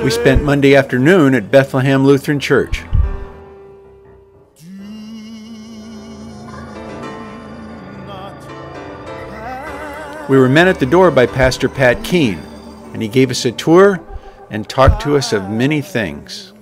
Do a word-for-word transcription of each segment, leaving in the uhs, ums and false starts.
We spent Monday afternoon at Bethlehem Lutheran Church. We were met at the door by Pastor Pat Keene, and he gave us a tour and talked to us of many things.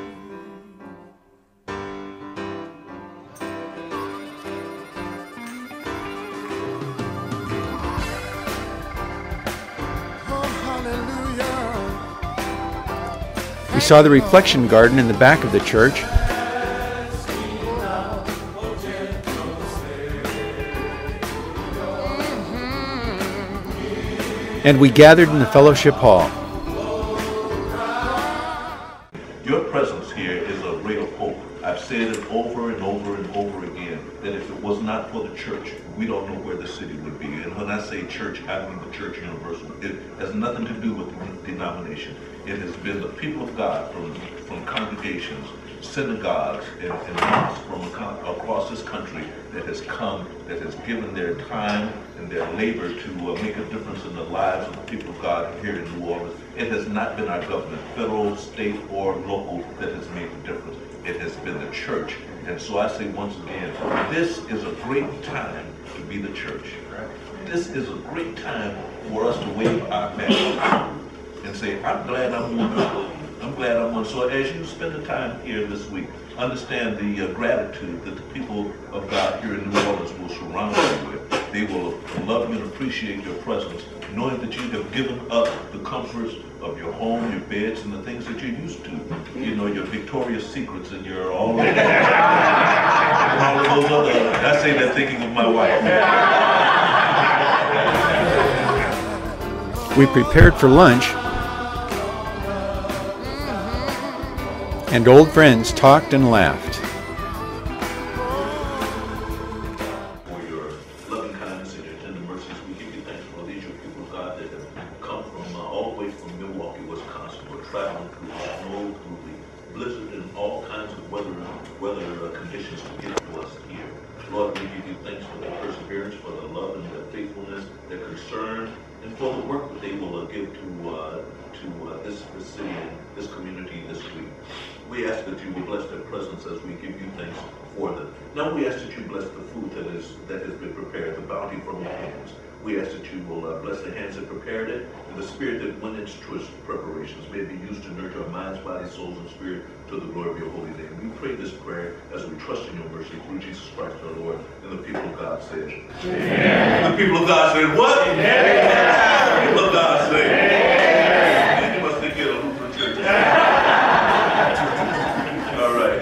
We saw the reflection garden in the back of the church. And we gathered in the fellowship hall. Your presence here is a ray of hope. I've said it over and over and over again, that if it was not for the church, we don't know where the city would be. And when I say church, I mean the church universal. It has nothing to do with the denomination. It has been the people of God from, from congregations, synagogues, and, and mosques from across this country that has come, that has given their time and their labor to uh, make a difference in the lives of the people of God here in New Orleans. It has not been our government, federal, state, or local, that has made the difference. It has been the church. And so I say once again, this is a great time to be the church. This is a great time for us to wave our flag and say, I'm glad I'm one. I'm glad I'm one. So as you spend the time here this week, understand the uh, gratitude that the people of God here in New Orleans will surround you with. They will love you and appreciate your presence, knowing that you have given up the comforts of your home, your beds, and the things that you're used to. You know, your Victoria's Secrets and your all of, all of those other, I say that thinking of my wife. We prepared for lunch, and old friends talked and laughed. For your loving kindness and your tender mercies, we give you thanks for these your people, God, that have come from uh, all the way from Milwaukee, Wisconsin, or traveling through the snow, through the blizzard, and all kinds of weather weather uh, conditions to get to us here. Lord, we give you thanks for their perseverance, for their love and their faithfulness, their concern, and for the work that they will uh, give to uh, to uh, this, this city and this community this week. We ask that you will bless their presence as we give you thanks for them. Now we ask that you bless the food that is that has been prepared, the bounty from your hands. We ask that you will uh, bless the hands that prepared it, and the spirit that went into its preparations. May it be used to nurture our minds, bodies, souls, and spirit to the glory of your holy name. We pray this prayer as we trust in your mercy through Jesus Christ our Lord. And the people of God said, Amen. The people of God said, what? Amen. The people of God said, Amen. And you must think you're a Lutheran Church. All right.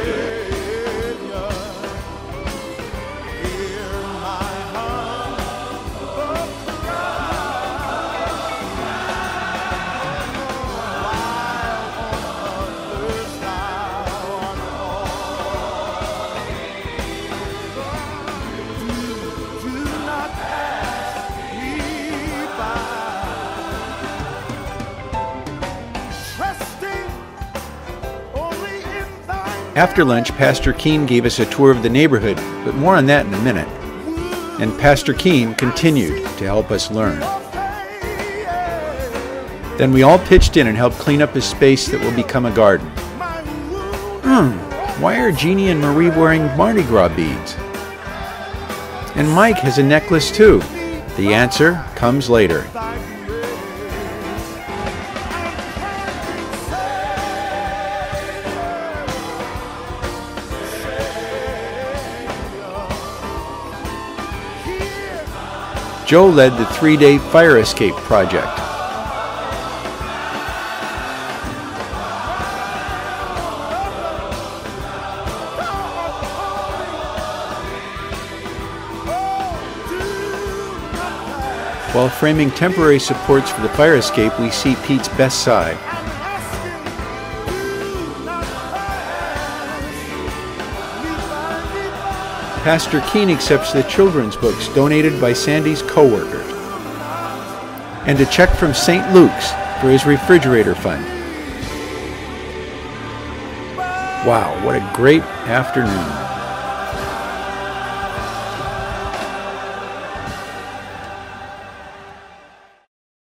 After lunch, Pastor Keene gave us a tour of the neighborhood, but more on that in a minute. And Pastor Keene continued to help us learn. Then we all pitched in and helped clean up a space that will become a garden. Hmm, why are Jeannie and Marie wearing Mardi Gras beads? And Mike has a necklace too. The answer comes later. Joe led the three-day fire escape project. While framing temporary supports for the fire escape, we see Pete's best side. Pastor Keene accepts the children's books donated by Sandy's co-workers, and a check from Saint Luke's for his refrigerator fund. Wow, what a great afternoon.